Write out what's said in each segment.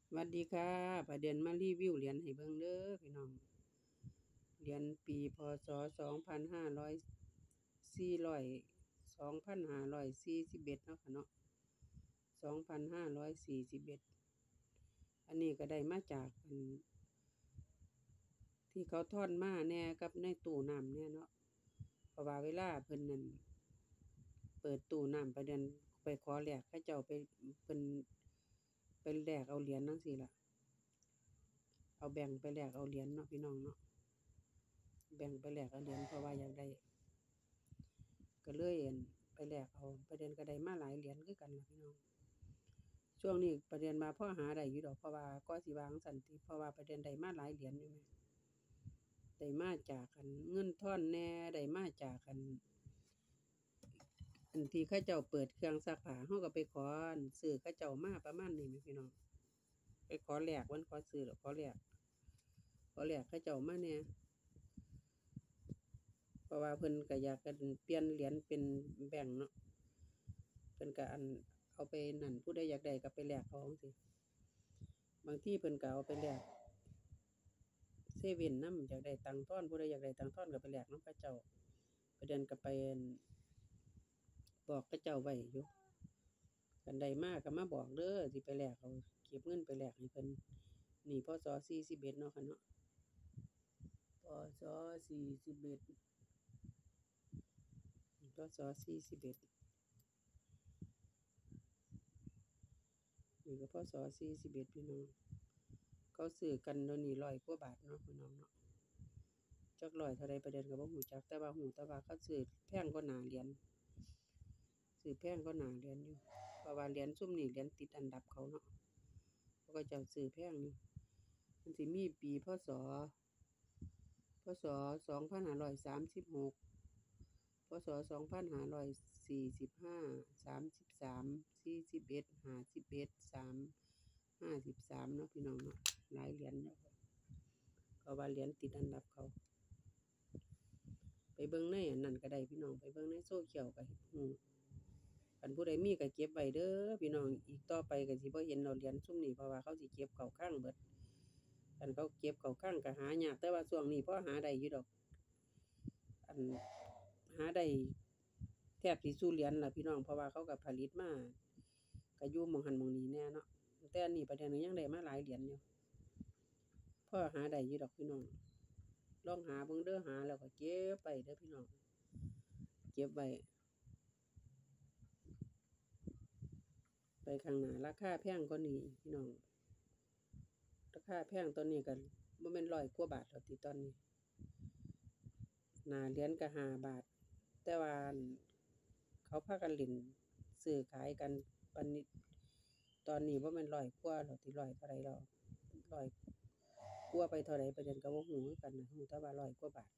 สวัสดีค่ะประเด็นมารีวิวเหรียญให้เบิ่งเด้อพี่น้องเหรียญปีพศ2541เนาะค่ะเนาะ2541อันนี้ก็ได้มาจากที่เขาทอนมาแน่กับในตู้น้ำเนี่ยเนาะเพราะว่าเวลาเพิ่นนั่นเปิดตู้น้ำประเด็นไปขอแลกเขาเจ้าไปเพิ่นไปแลกเอาเหรียญจังซี่ล่ะเอาแบ่งค์ไปแลกเอาเหรียญเนาะพี่น้องเนาะแบ่งค์ไปแลกเอาเหรียญเพราะว่าอยากได้ก็เลยไปแลกเอาประเด็นก็ได้มาหลายเหรียญคือกันล่ะพี่น้องช่วงนี้ประเด็นมาพอหาได้อยู่ดอกเพราะว่าก็สิว่าจั่งซั้นติเพราะว่าประเด็นได้มาหลายเหรียญอยู่แหมได้มาจากเงินทอนแหน่ได้มาจากที่เขาเจ้าเปิดเครื่องซักผ้าเราก็ไปขอซื้อเขาเจ้ามาประมาณนี้แหมพี่น้องไปขอแลกมันขอซื้อดอกขอแลกเขาเจ้ามาแหน่เพราะว่าเพิ่นก็อยากเปลี่ยนเหรียญเป็นแบงก์เนาะเพิ่นก็เอาไปนั่นผู้ใดอยากได้ก็ไปแลกเอาจั่งซี้บางทีเพิ่นก็เอาไปแลกเซเว่นนำอยากได้ตังค์ทอนผู้ใดอยากได้ตังค์ทอนก็ไปแลกนำเขาเจ้าประเด็นก็ไปบอกเขาเจ้าไว้อยู่คันใดมาก็มาบอกเด้อสิไปแลกเอาเก็บเงินไปแลกให้เพิ่นนี่พศ41เนาะค่ะเนาะพศ41พศ41นี่ก็พศ41พี่น้องเขาซื้อกันเดี๋ยวนี้100กว่าบาทเนาะพี่น้องเนาะจักร้อยเท่าใดประเด็นก็บ่รู้จักแต่ว่ารู้แต่ว่าเขาซื้อแพงกว่าหน้าเหรียญซื้อแพงกว่าหน้าเหรียญอยู่เพราะว่าเหรียญซุมนี้เหรียญติดอันดับเขาเนาะเขาก็เจ้าซื้อแพงอยู่มันสิมีปีพศ2536พศ2545 33 41 51 53เนาะพี่น้องเนาะหลายเหรียญอยู่เพราะว่าเหรียญติดอันดับเขาไปเบิ่งในอันนั้นก็ได้พี่น้องไปเบิ่งในโซเชียลก็รู้คันผู้ใดมีก็เก็บไว้เด้อพี่น้องอีกต่อไปก็สิบ่เห็นแล้วเหรียญซุมนี้เพราะว่าเขาสิเก็บเข้าคลังเบิดคันเขาเก็บเข้าคลังก็หายากแต่ว่าช่วงนี้พอหาได้อยู่ดอกอันหาได้แทบสิซุเหรียญล่ะพี่น้องเพราะว่าเขาก็ผลิตมาก็อยู่หม้องหั้นหม้องนี้แหน่เนาะแต่อันนี้ประเด็นก็ยังได้มาหลายเหรียญอยู่พอหาได้อยู่ดอกพี่น้องลองหาเบิ่งเด้อหาแล้วก็เก็บไว้เด้อพี่น้องเก็บไว้ไปข้างหน้าราคาแพงกว่านี้พี่น้องราคาแพงตอนนี้ก็บ่แม่น100กว่าบาทแล้วติตอนนี้หน้าเหรียญก็5บาทแต่ว่าเขาพากันเล่นซื้อขายกันปานนี้ตอนนี้บ่แม่น100กว่าแล้วติ100เท่าใดแล้ว100กว่าไปเท่าใดประเด็นก็บ่รู้คือกันนะรู้แต่ว่า100กว่าบาท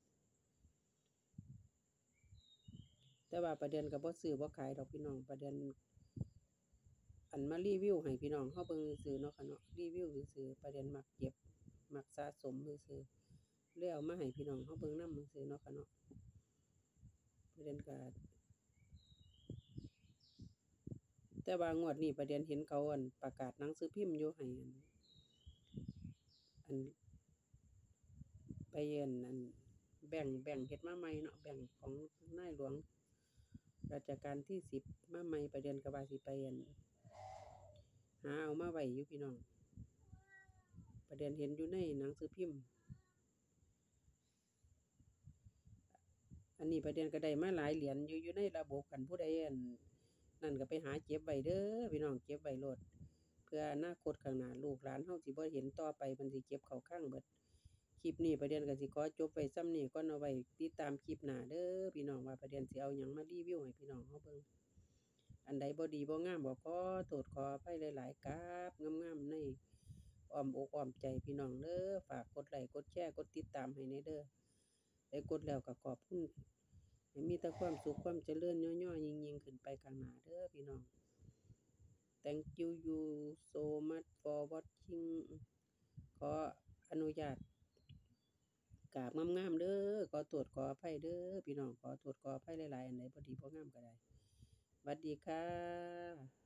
แต่ว่าประเด็นก็บ่ซื้อบ่ขายดอกพี่น้องประเด็นมารีวิวให้พี่น้องเราเบิ่งซื่อๆเนาะค่ะเนาะรีวิวซื่อๆประเด็นมักเก็บมักสะสมซื่อๆเลยเอามาให้พี่น้องเราเบิ่งนำซื่อๆเนาะค่ะเนาะประเด็นก็แต่ว่างวดนี้ประเด็นเห็นเขาประกาศหนังสือพิมพ์อยู่ให้อันไปแบ่งเฮ็ดมาใหม่เนาะแบ่งของนายหลวงรัชกาลที่10มาใหม่ประเด็นก็ว่าสิไปหาเอามาไว้อยู่พี่น้องประเด็นเห็นอยู่ในหนังสือพิมพ์อันนี้ประเด็นก็ได้มาหลายเหรียญอยู่ในระบบคันผู้ใดนั่นก็ไปหาเก็บไว้เด้อพี่น้องเก็บไว้โลดเพื่ออนาคตข้างหน้าลูกหลานเราสิบ่เห็นต่อไปเพิ่นสิเก็บเข้าคลังเบิดคลิปนี้ประเด็นก็สิขอจบไว้ส่ำนี้ก่อนเอาไว้ติดตามคลิปหน้าเด้อพี่น้องว่าประเด็นสิเอาหยังมารีวิวให้พี่น้องเราเบิ่งอันใดบ่ดีบ่งามก็ขอโทษขออภัยหลายๆครับงามๆในอ้อมอกอ้อมใจพี่น้องเด้อฝากกดไลค์กดแชร์กดติดตามให้แหน่เด้อได้กดแล้วก็ขอบคุณให้มีแต่ความสุขความเจริญย่อๆยิ่งๆขึ้นไปข้างหน้าเด้อพี่น้อง Thank you so much for watching ขออนุญาตกราบงามๆเด้อขอโทษขออภัยเด้อพี่น้องขอโทษขออภัยหลายๆอันใดบ่ดีบ่งามก็ได้หวัดดีค่ะ